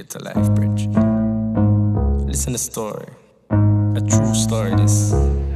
Get to Life Bridge. Listen to the story. A true story, this.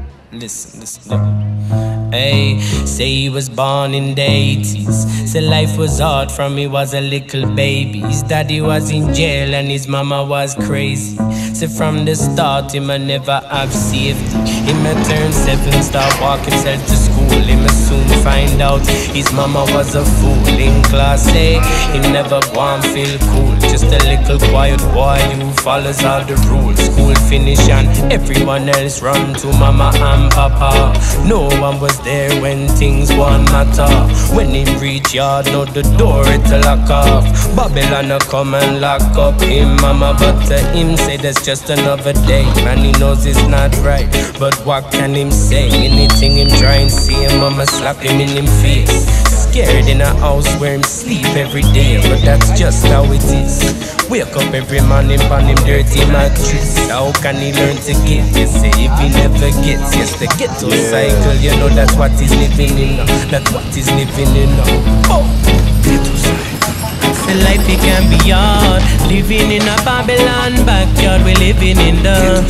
Listen, yeah. Hey, say he was born in the 80s. Say life was hard from he was a little baby. His daddy was in jail and his mama was crazy. Say from the start him a never have safety. Him a turn 7, start walk himself to school. Him a soon find out his mama was a fool. In class A, him never want feel cool. Just a little quiet boy who follows all the rules. School finish and everyone else run to mama and papa. No one was there when things won't matter. When him reach yard, know the door it'll lock off. Babylon a come and lock up him mama, but to him say that's just another day. Man, he knows it's not right, but what can him say? Anything him try and see him mama slap him in him face. Scared in a house where him sleep every day, but that's just how it is. Wake up every morning on him dirty mattress. How can he learn to give? You say if he never gets, yes, the ghetto cycle. You know that's what he's living in now. That's what he's living in now. Oh, ghetto cycle. So life it can be hard. Living in a Babylon backyard, we living in the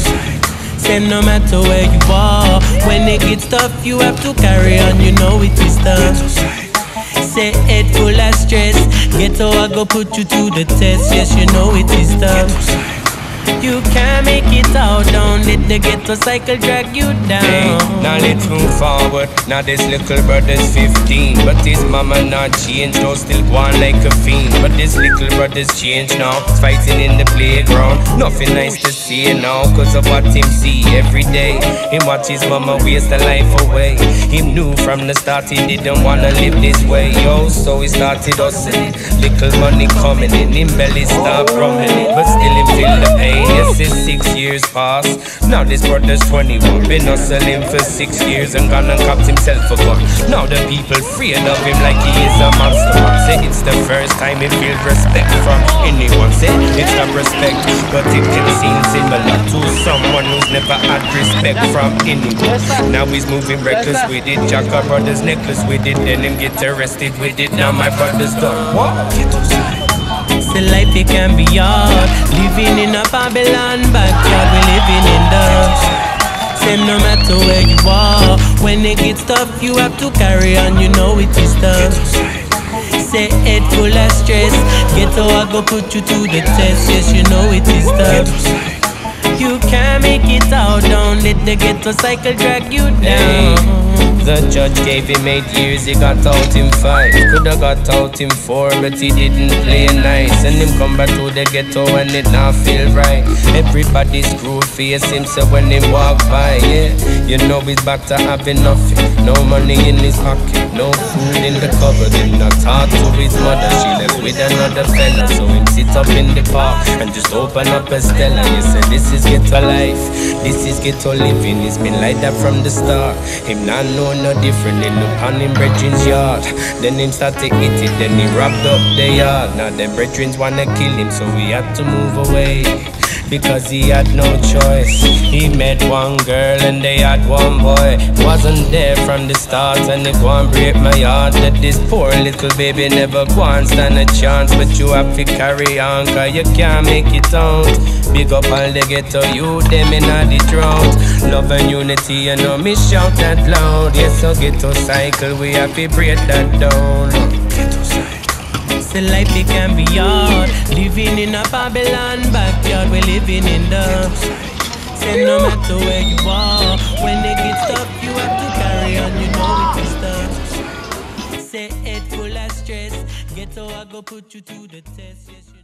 say no matter where you are, when it gets tough you have to carry on. You know it is tough. Say head full of stress, ghetto I go put you to the test. Yes, you know it is tough. You can't make it out, don't let the ghetto cycle drag you down. Hey, now let's move forward. Now this little brother's 15, but his mama not changed, no still going like a fiend. But this little brother's changed now, he's fighting in the playground. Nothing nice to see now, cause of what him see every day. Him watch his mama waste the life away. Him knew from the start he didn't wanna live this way. Yo, so he started hustling, little money coming in, him belly start rumbling, but still him feel the pain. Yes, it's 6 years past. Now this brother's 21. Been hustling for 6 years and gone and copped himself a gun. Now the people afraid of him like he is a monster. Say it's the first time he feels respect from anyone. Say it's not respect, but it can seem similar to someone who's never had respect from anyone. Now he's moving reckless with it. Jacka brother's necklace with it. Then him get arrested with it. Now my brother's done. What? So life it can be hard. Living in a Babylon backyard, we living in the say no matter where you are, when it gets tough you have to carry on. You know it is tough. Say head full of stress, ghetto I go put you to the test. Yes, you know it is tough. You can't make it out, don't let the ghetto cycle drag you down. The judge gave him 8 years, he got out in 5. Coulda got out in 4, but he didn't play nice. And him come back to the ghetto and it not feel right. Everybody screw face him, so when him walk by, yeah, you know he's back to having nothing. No money in his pocket, no food in the cupboard. Him not talk to his mother, she left with another fella. So him sit up in the park and just open up a Stella. You say this is ghetto life, this is ghetto living. It's been like that from the start. Him not know no different, they look on him brethren's yard. Then him start to eat it, then he wrapped up the yard. Now them brethrens wanna kill him, so we had to move away, because he had no choice. He met one girl and they had one boy. Wasn't there from the start and they go and break my heart. That this poor little baby never go and stand a chance. But you have to carry on, cause you can't make it out. Big up all the ghetto youth, them in all the drought. Love and unity, you know me shout that loud. Yes, so ghetto cycle, we have to break that down. Ghetto cycle. So life it can be hard. Living in a Babylon backyard, we living in the say no matter where you are, when it gets tough you have to carry on. You know it is tough. Say head full of stress, ghetto I go put you to the test. Yes,